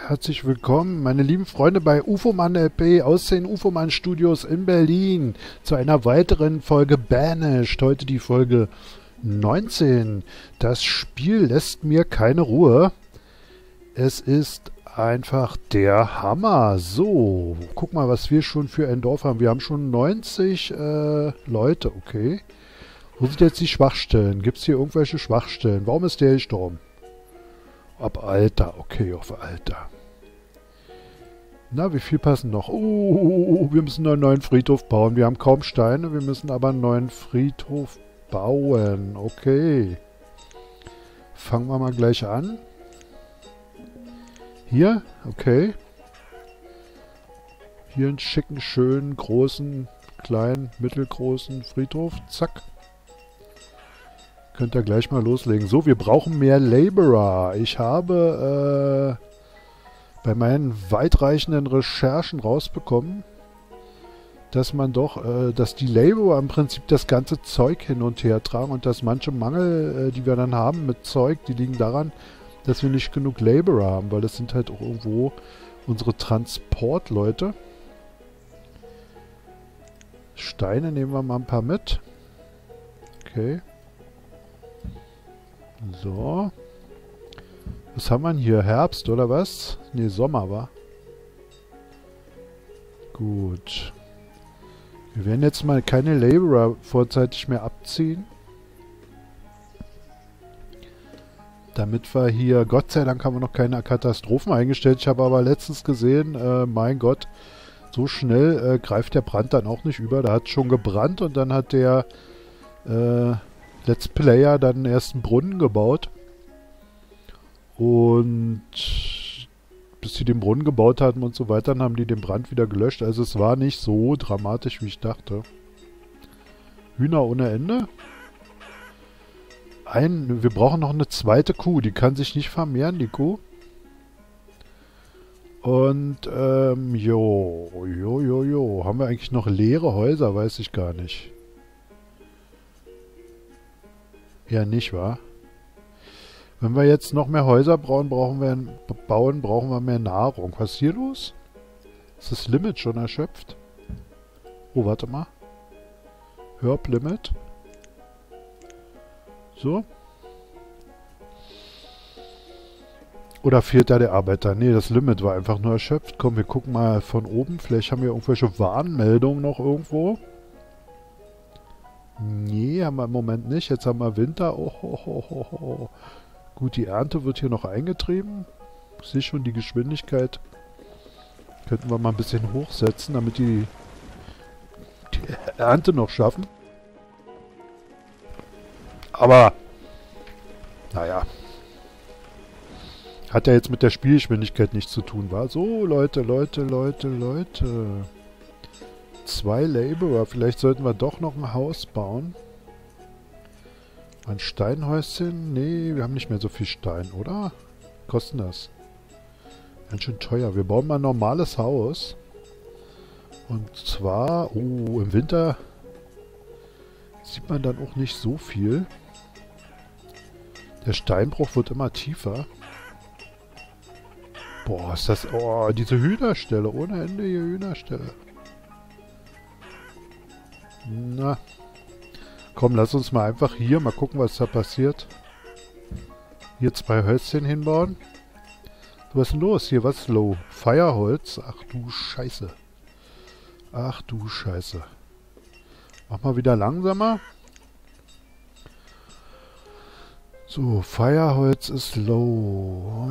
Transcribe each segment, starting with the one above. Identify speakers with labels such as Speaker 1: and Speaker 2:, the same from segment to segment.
Speaker 1: herzlich willkommen, meine lieben Freunde bei UFOMAN LP aus den UFOMAN Studios in Berlin zu einer weiteren Folge Banished. Heute die Folge 19. Das Spiel lässt mir keine Ruhe. Es ist einfach der Hammer. So, guck mal, was wir schon für ein Dorf haben. Wir haben schon 90 Leute, okay. Wo sind jetzt die Schwachstellen? Gibt es hier irgendwelche Schwachstellen? Warum ist der gestorben? Ab Alter, okay, auf Alter. Na, wie viel passen noch? Oh, wir müssen einen neuen Friedhof bauen. Wir haben kaum Steine, wir müssen aber einen neuen Friedhof bauen. Okay. Fangen wir mal gleich an. Hier, okay. Hier einen schicken, schönen, großen, kleinen, mittelgroßen Friedhof. Zack. Könnt ihr gleich mal loslegen. So, wir brauchen mehr Laborer. Ich habe bei meinen weitreichenden Recherchen rausbekommen, dass man doch, dass die Laborer im Prinzip das ganze Zeug hin und her tragen und dass manche Mangel, die wir dann haben mit Zeug, die liegen daran, dass wir nicht genug Laborer haben, weil das sind halt auch irgendwo unsere Transportleute. Steine nehmen wir mal ein paar mit. Okay. So. Was haben wir denn hier? Herbst oder was? Ne, Sommer, war. Gut. Wir werden jetzt mal keine Laborer vorzeitig mehr abziehen. Damit wir hier, Gott sei Dank haben wir noch keine Katastrophen eingestellt. Ich habe aber letztens gesehen, mein Gott, so schnell greift der Brand dann auch nicht über. Da hat es schon gebrannt und dann hat der Let's Player dann einen ersten Brunnen gebaut. Und bis sie den Brunnen gebaut hatten und so weiter, dann haben die den Brand wieder gelöscht. Also es war nicht so dramatisch, wie ich dachte. Hühner ohne Ende. Wir brauchen noch eine zweite Kuh. Die kann sich nicht vermehren, die Kuh. Und, Haben wir eigentlich noch leere Häuser? Weiß ich gar nicht. Ja, nicht wahr? Wenn wir jetzt noch mehr Häuser brauchen wir mehr Nahrung. Was ist hier los? Ist das Limit schon erschöpft? Oh, warte mal. Herb Limit. So. Oder fehlt da der Arbeiter? Nee, das Limit war einfach nur erschöpft. Komm, wir gucken mal von oben. Vielleicht haben wir irgendwelche Warnmeldungen noch irgendwo. Nee, haben wir im Moment nicht. Jetzt haben wir Winter. Oh. Gut, die Ernte wird hier noch eingetrieben. Ich sehe schon die Geschwindigkeit. Könnten wir mal ein bisschen hochsetzen, damit die Ernte noch schaffen. Aber, naja. Hat ja jetzt mit der Spielgeschwindigkeit nichts zu tun, war? So, Leute. 2 Laborer. Vielleicht sollten wir doch noch ein Haus bauen. Ein Steinhäuschen? Nee, wir haben nicht mehr so viel Stein, oder? Kosten das? Ganz schön teuer. Wir bauen mal ein normales Haus. Und zwar, im Winter sieht man dann auch nicht so viel. Der Steinbruch wird immer tiefer. Boah, ist das... Oh, diese Hühnerställe. Ohne Ende hier Hühnerställe. Na. Komm, lass uns mal einfach hier mal gucken, was da passiert. Hier 2 Hölzchen hinbauen. Was ist denn los hier? Was ist low? Feuerholz? Ach du Scheiße. Mach mal wieder langsamer. So, Feuerholz ist low.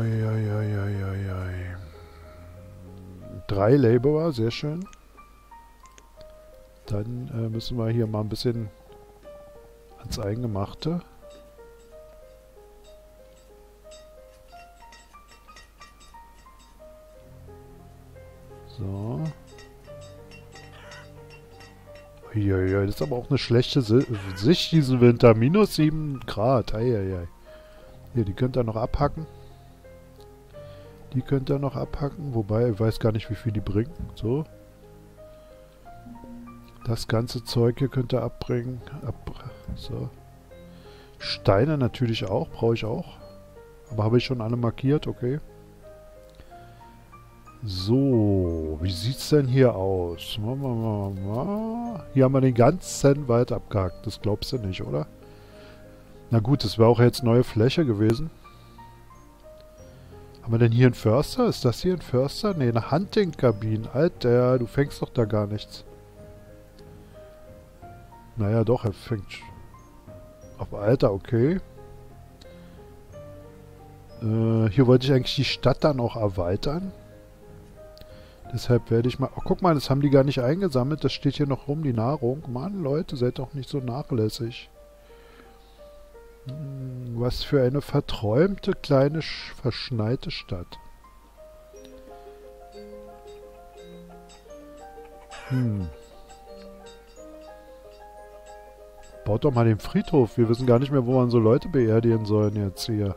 Speaker 1: 3 Laborer, sehr schön. Dann müssen wir hier mal ein bisschen ans Eingemachte. So. Das ist aber auch eine schlechte Sicht diesen Winter. Minus 7 Grad. Hier, die könnt ihr noch abhacken. Wobei, ich weiß gar nicht, wie viel die bringen. So. Das ganze Zeug hier könnt ihr abbringen. So. Steine natürlich auch. Brauche ich auch. Aber habe ich schon alle markiert, okay. So, wie sieht's denn hier aus? Hier haben wir den ganzen Wald abgehackt. Das glaubst du nicht, oder? Na gut, das wäre auch jetzt neue Fläche gewesen. Haben wir denn hier einen Förster? Ist das hier ein Förster? Ne, eine Hunting-Kabine. Alter, du fängst doch da gar nichts. Naja, doch, er fängt... Auf Alter, okay. Hier wollte ich eigentlich die Stadt dann auch erweitern. Deshalb werde ich mal... Oh, guck mal, das haben die gar nicht eingesammelt. Das steht hier noch rum, die Nahrung. Mann, Leute, seid doch nicht so nachlässig. Was für eine verträumte, kleine, verschneite Stadt. Baut doch mal den Friedhof. Wir wissen gar nicht mehr, wo man so Leute beerdigen sollen jetzt hier.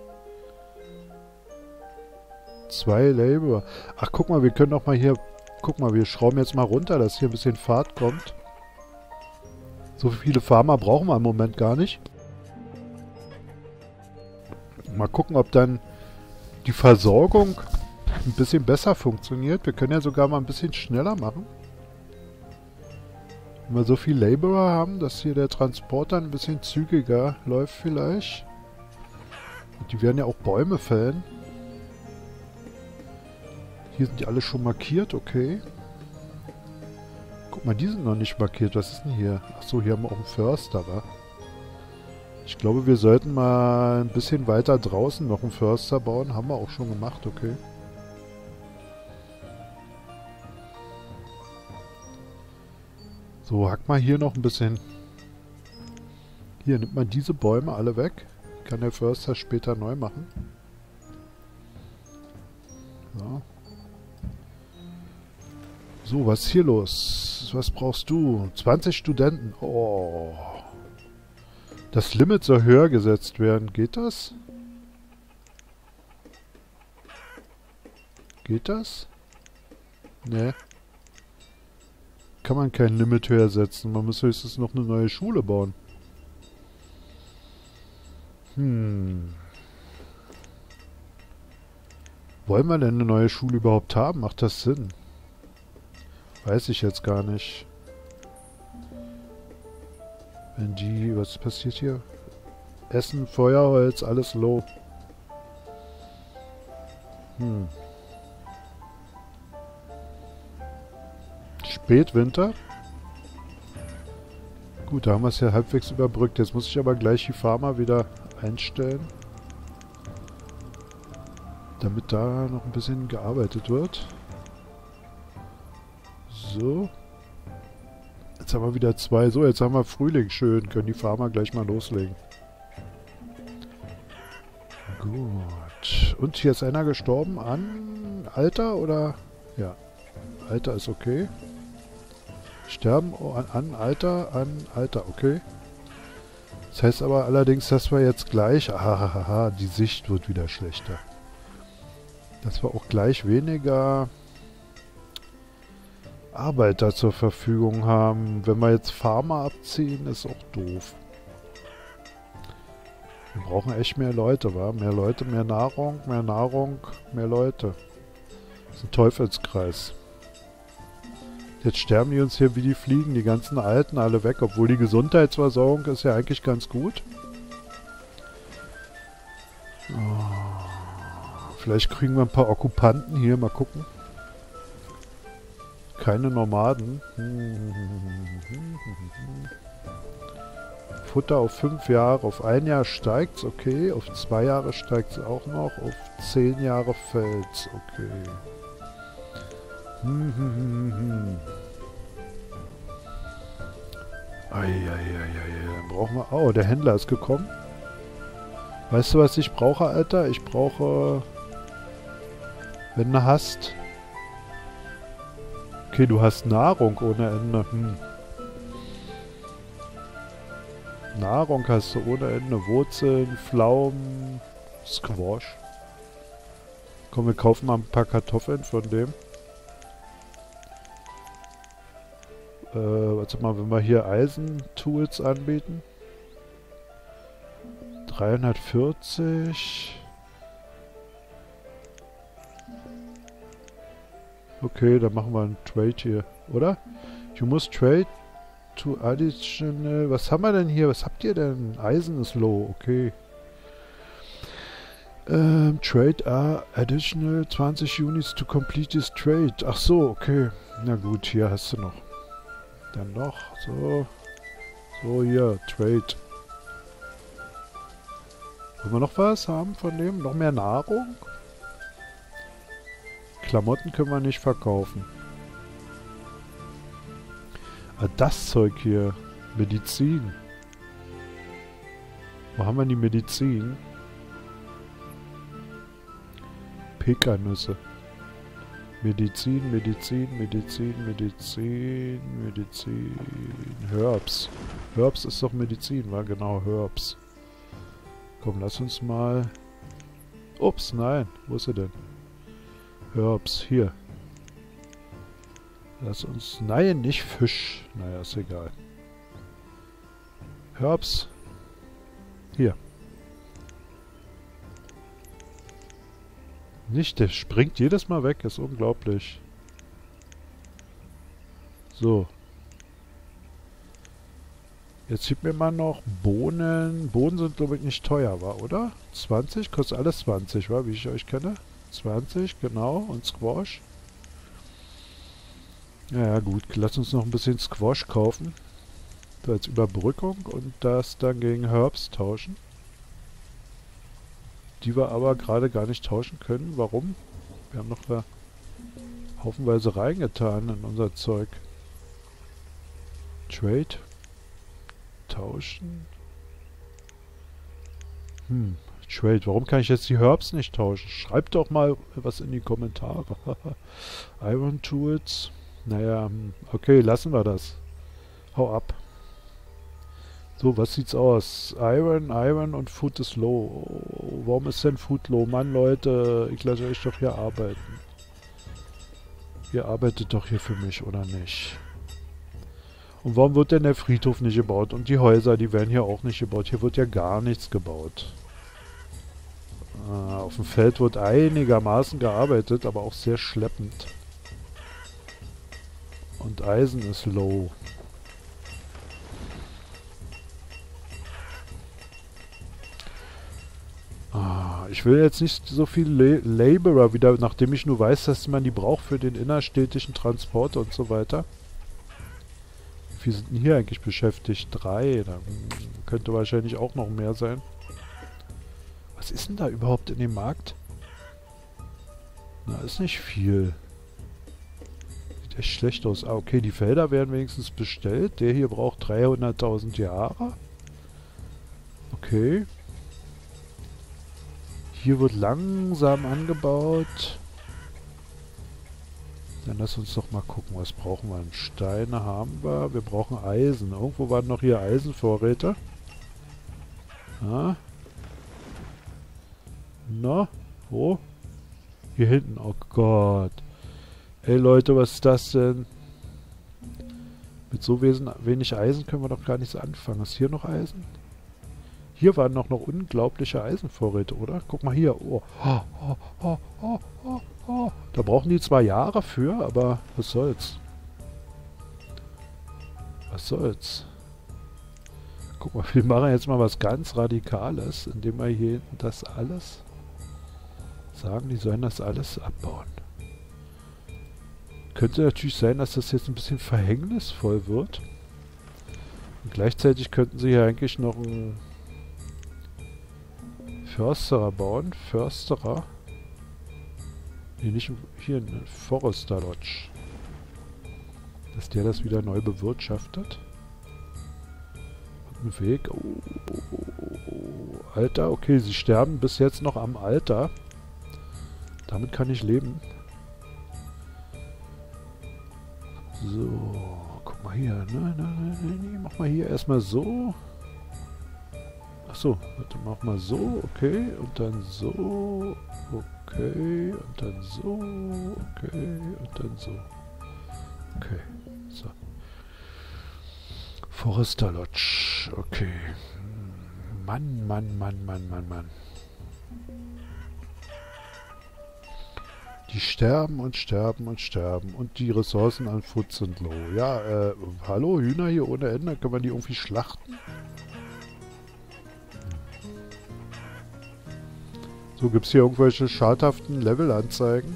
Speaker 1: 2 Laborer. Ach, guck mal, wir können doch mal hier... Guck mal, wir schrauben jetzt mal runter, dass hier ein bisschen Fahrt kommt. So viele Farmer brauchen wir im Moment gar nicht. Mal gucken, ob dann die Versorgung ein bisschen besser funktioniert. Wir können ja sogar mal ein bisschen schneller machen. Wenn wir so viel Laborer haben, dass hier der Transport dann ein bisschen zügiger läuft vielleicht. Und die werden ja auch Bäume fällen. Hier sind die alle schon markiert, okay. Guck mal, die sind noch nicht markiert. Was ist denn hier? Achso, hier haben wir auch einen Förster, wa? Ich glaube, wir sollten mal ein bisschen weiter draußen noch einen Förster bauen. Haben wir auch schon gemacht, okay. So, hack mal hier noch ein bisschen. Hier, nimmt man diese Bäume alle weg. Kann der Förster später neu machen. So. So, was ist hier los? Was brauchst du? 20 Studenten. Oh. Das Limit soll höher gesetzt werden. Geht das? Geht das? Ne. Kann man kein Limit höher setzen. Man muss höchstens noch eine neue Schule bauen. Wollen wir denn eine neue Schule überhaupt haben? Macht das Sinn? Weiß ich jetzt gar nicht. Wenn die... Was passiert hier? Essen, Feuerholz, alles low. Spätwinter. Gut, da haben wir es ja halbwegs überbrückt. Jetzt muss ich aber gleich die Farmer wieder einstellen. Damit da noch ein bisschen gearbeitet wird. So. Jetzt haben wir wieder 2. So, jetzt haben wir Frühling. Schön. Können die Farmer gleich mal loslegen. Gut. Und hier ist einer gestorben an Alter oder... Ja. Alter ist okay. Sterben an Alter, okay. Das heißt aber allerdings, dass wir jetzt gleich... Ahahaha, die Sicht wird wieder schlechter. Dass wir auch gleich weniger Arbeiter zur Verfügung haben. Wenn wir jetzt Farmer abziehen, ist auch doof. Wir brauchen echt mehr Leute, wa? Mehr Leute, mehr Nahrung, mehr Leute. Das ist ein Teufelskreis. Jetzt sterben die uns hier wie die Fliegen, die ganzen Alten alle weg, obwohl die Gesundheitsversorgung ist ja eigentlich ganz gut. Vielleicht kriegen wir ein paar Okkupanten hier, mal gucken. Keine Nomaden. Futter auf 5 Jahre, auf 1 Jahr steigt's, okay. Auf 2 Jahre steigt's auch noch, auf 10 Jahre fällt's, okay. Dann brauchen wir... Oh, der Händler ist gekommen. Weißt du, was ich brauche, Alter? Ich brauche... Wenn du hast... Okay, du hast Nahrung ohne Ende. Nahrung hast du ohne Ende. Wurzeln, Pflaumen, Squash. Komm, wir kaufen mal ein paar Kartoffeln von dem. Warte mal, wenn wir hier Eisentools anbieten. 340. Okay, dann machen wir einen Trade hier, oder? You must trade to additional... Was haben wir denn hier? Was habt ihr denn? Eisen ist low, okay. Trade additional 20 Units to complete this trade. Ach so, okay. Na gut, hier hast du noch. Dann noch, so. So, hier, Trade. Wollen wir noch was haben von dem? Noch mehr Nahrung? Klamotten können wir nicht verkaufen. Ah, das Zeug hier. Medizin. Wo haben wir die Medizin? Pekannüsse. Medizin, Medizin, Medizin, Medizin, Medizin. Herbs. Herbs ist doch Medizin, war genau, Herbs. Komm, lass uns mal... Ups, nein. Wo ist er denn? Herbs, hier. Lass uns... Nein, nicht Fisch. Naja, ist egal. Herbs. Hier. Nicht, der springt jedes Mal weg. Ist unglaublich. So. Jetzt sieht mir mal noch Bohnen. Bohnen sind, glaube ich, nicht teuer, war, oder? 20? Kostet alles 20, war, wie ich euch kenne. 20, genau. Und Squash. Ja, gut. Lass uns noch ein bisschen Squash kaufen. So, als Überbrückung. Und das dann gegen Herbs tauschen. Die wir aber gerade gar nicht tauschen können. Warum? Wir haben noch da haufenweise reingetan in unser Zeug. Trade. Tauschen. Trade. Warum kann ich jetzt die Herbs nicht tauschen? Schreibt doch mal was in die Kommentare. Iron Tools. Naja, okay, lassen wir das. Hau ab. So, was sieht's aus? Iron und Food ist low. Oh, warum ist denn Food low? Mann, Leute, ich lasse euch doch hier arbeiten. Ihr arbeitet doch hier für mich, oder nicht? Und warum wird denn der Friedhof nicht gebaut? Und die Häuser, die werden hier auch nicht gebaut. Hier wird ja gar nichts gebaut. Auf dem Feld wird einigermaßen gearbeitet, aber auch sehr schleppend. Und Eisen ist low. Ich will jetzt nicht so viel Laborer wieder, nachdem ich nur weiß, dass man die braucht für den innerstädtischen Transport und so weiter. Wie viele sind denn hier eigentlich beschäftigt? 3. Da könnte wahrscheinlich auch noch mehr sein. Was ist denn da überhaupt in dem Markt? Na, ist nicht viel. Sieht echt schlecht aus. Ah, okay, die Felder werden wenigstens bestellt. Der hier braucht 300.000 Jahre. Okay. Hier wird langsam angebaut. Dann lass uns doch mal gucken, was brauchen wir. Steine haben wir. Wir brauchen Eisen. Irgendwo waren noch hier Eisenvorräte. Ah. Na? Wo? Hier hinten. Oh Gott. Ey Leute, was ist das denn? Mit so wenig Eisen können wir doch gar nichts anfangen. Ist hier noch Eisen? Hier waren noch unglaubliche Eisenvorräte, oder? Guck mal hier. Oh. Da brauchen die zwar Jahre für, aber was soll's? Was soll's? Guck mal, wir machen jetzt mal was ganz Radikales, indem wir hier hinten das alles sagen, die sollen das alles abbauen. Könnte natürlich sein, dass das jetzt ein bisschen verhängnisvoll wird. Und gleichzeitig könnten sie hier eigentlich noch einen Försterer bauen. Försterer. Nee, nicht hier ein Forester Lodge. Dass der das wieder neu bewirtschaftet. Und ein Weg. Oh. Alter, okay, sie sterben bis jetzt noch am Alter. Damit kann ich leben. So, guck mal hier. Nein, mach mal hier erstmal so. Achso, warte, mach mal so, okay, und dann so, okay, und dann so, okay, und dann so. Okay, so. Forester Lodge, okay. Mann. Die Die sterben und sterben und sterben. Und die Ressourcen an Food sind low. Ja, hallo, Hühner hier ohne Ende. Können wir die irgendwie schlachten? So, gibt es hier irgendwelche schadhaften Levelanzeigen?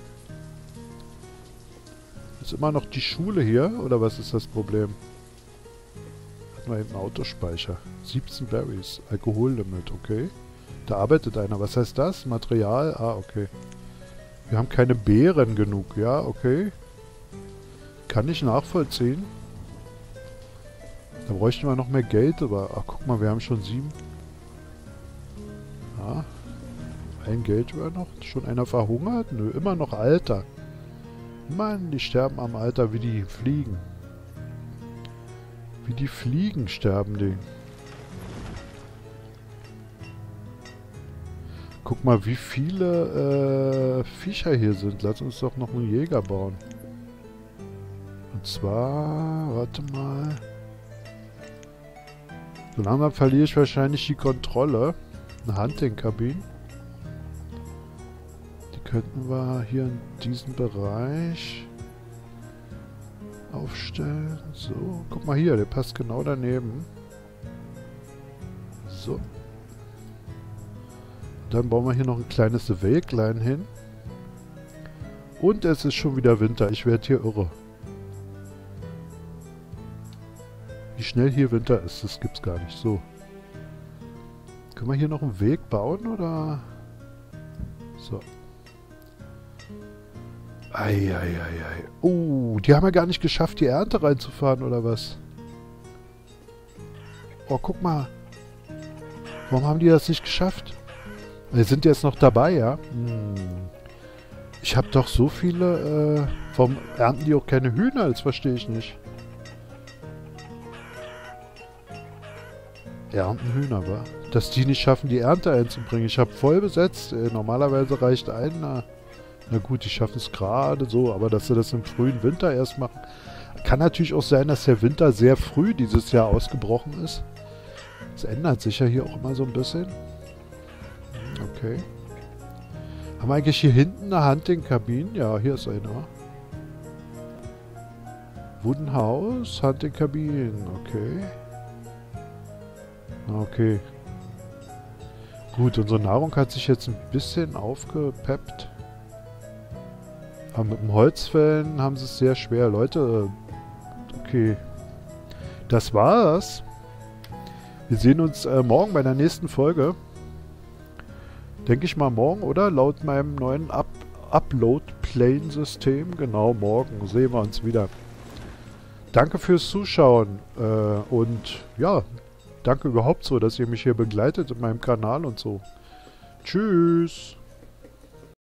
Speaker 1: Ist immer noch die Schule hier? Oder was ist das Problem? Hatten wir eben einen Autospeicher. 17 Berries. Alkohollimit, okay. Da arbeitet einer. Was heißt das? Material? Ah, okay. Wir haben keine Beeren genug. Ja, okay. Kann ich nachvollziehen. Da bräuchten wir noch mehr Geld, aber... Ach, guck mal, wir haben schon 7. Ja. Ein Geld war noch. Schon einer verhungert? Nö, immer noch Alter. Mann, die sterben am Alter wie die Fliegen. Wie die Fliegen sterben die. Guck mal, wie viele Viecher hier sind. Lass uns doch noch einen Jäger bauen. Und zwar, warte mal. So langsam verliere ich wahrscheinlich die Kontrolle. Eine Hunting-Kabine. Die könnten wir hier in diesem Bereich aufstellen. So, guck mal hier, der passt genau daneben. So. Dann bauen wir hier noch ein kleines Weglein hin. Und es ist schon wieder Winter. Ich werde hier irre. Wie schnell hier Winter ist, das gibt's gar nicht. So. Können wir hier noch einen Weg bauen, oder? So. Eieiei. Oh, die haben ja gar nicht geschafft, die Ernte reinzufahren, oder was? Oh, guck mal. Warum haben die das nicht geschafft? Wir sind jetzt noch dabei, ja? Ich habe doch so viele... warum ernten die auch keine Hühner? Das verstehe ich nicht. Ernten Hühner, wa? Dass die nicht schaffen, die Ernte einzubringen. Ich habe voll besetzt. Normalerweise reicht ein... Na gut, die schaffen es gerade so, aber dass sie das im frühen Winter erst machen. Kann natürlich auch sein, dass der Winter sehr früh dieses Jahr ausgebrochen ist. Das ändert sich ja hier auch immer so ein bisschen. Okay. Haben wir eigentlich hier hinten eine Hunting-Kabine? Ja, hier ist eine. Wooden House, Hunting-Kabine. Okay. Okay. Gut, unsere Nahrung hat sich jetzt ein bisschen aufgepeppt. Aber mit dem Holzfällen haben sie es sehr schwer. Leute, okay. Das war's. Wir sehen uns morgen bei der nächsten Folge. Denke ich mal morgen, oder? Laut meinem neuen Upload-Plane-System. Genau, morgen sehen wir uns wieder. Danke fürs Zuschauen. Und ja, danke überhaupt so, dass ihr mich hier begleitet in meinem Kanal und so. Tschüss.